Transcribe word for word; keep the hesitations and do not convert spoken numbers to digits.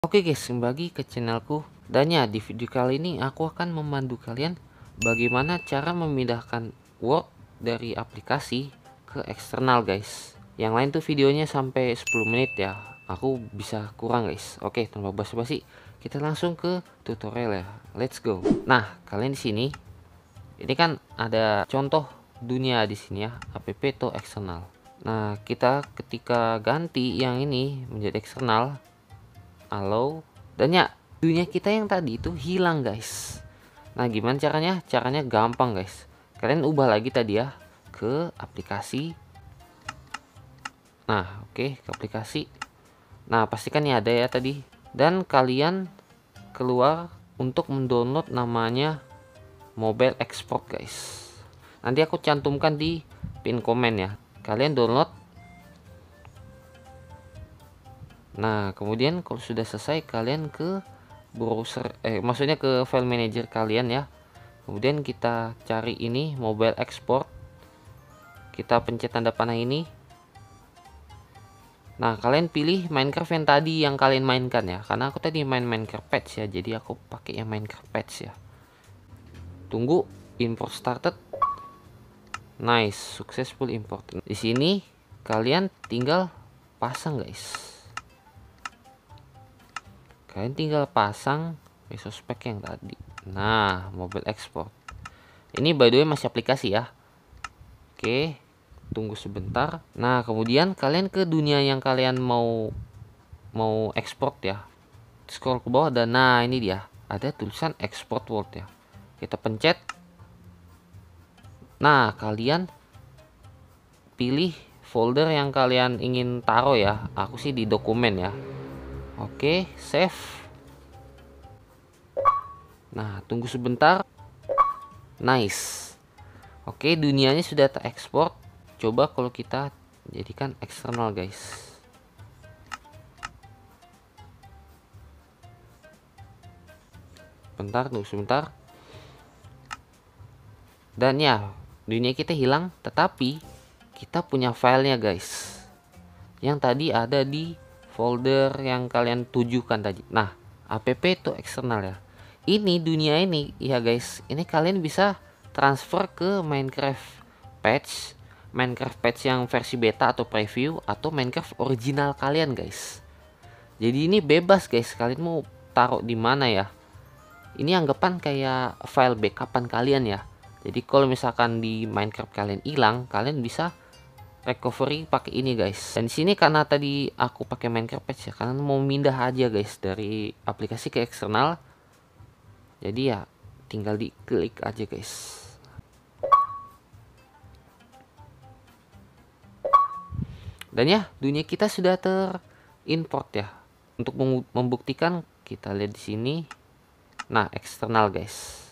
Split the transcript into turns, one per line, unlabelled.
Oke guys, kembali lagi ke channelku. Dan ya, di video kali ini aku akan memandu kalian bagaimana cara memindahkan Word dari aplikasi ke eksternal guys. Yang lain tuh videonya sampai sepuluh menit ya. Aku bisa kurang guys. Oke, tanpa basa-basi, kita langsung ke tutorial ya. Let's go. Nah, kalian di sini ini kan ada contoh dunia di sini ya, app to eksternal. Nah, kita ketika ganti yang ini menjadi eksternal, halo, dan ya dunia kita yang tadi itu hilang guys. Nah, gimana caranya? Caranya gampang guys. Kalian ubah lagi tadi ya ke aplikasi. Nah, oke, okay, ke aplikasi. Nah, pastikan ya ada ya tadi. Dan kalian keluar untuk mendownload namanya Mobile Export guys. Nanti aku cantumkan di pin komen ya. Kalian download. Nah, kemudian kalau sudah selesai, kalian ke browser, eh maksudnya ke file manager kalian ya. Kemudian kita cari ini Mobile Export. Kita pencet tanda panah ini. Nah, kalian pilih Minecraft yang tadi yang kalian mainkan ya. Karena aku tadi main Minecraft Patch ya, jadi aku pakai yang Minecraft Patch ya. Tunggu import started. Nice, successful import. Di sini kalian tinggal pasang guys. Kalian tinggal pasang resource pack yang tadi. Nah, Mobile Export. Ini by the way masih aplikasi ya. Oke, tunggu sebentar. Nah, kemudian kalian ke dunia yang kalian mau mau export ya. Scroll ke bawah dan nah ini dia. Ada tulisan export world ya. Kita pencet. Nah, kalian pilih folder yang kalian ingin taruh ya. Aku sih di dokumen ya. Oke, save. Nah, tunggu sebentar. Nice. Oke, dunianya sudah terekspor. Coba kalau kita jadikan eksternal guys. Bentar, tunggu sebentar. Dan ya, dunia kita hilang, tetapi kita punya filenya guys. Yang tadi ada di folder yang kalian tujukan tadi. Nah, app to eksternal ya. Ini dunia ini ya guys, ini kalian bisa transfer ke Minecraft patch, Minecraft patch yang versi beta atau preview, atau Minecraft original kalian guys. Jadi ini bebas guys, kalian mau taruh di mana ya. Ini anggapan kayak file backupan kalian ya. Jadi kalau misalkan di Minecraft kalian hilang, kalian bisa recovery pakai ini guys. Dan di sini karena tadi aku pakai Minecraft patch ya, kalian mau pindah aja guys dari aplikasi ke eksternal. Jadi ya tinggal diklik aja guys. Dan ya dunia kita sudah terimport ya. Untuk membuktikan kita lihat di sini. Nah, eksternal guys.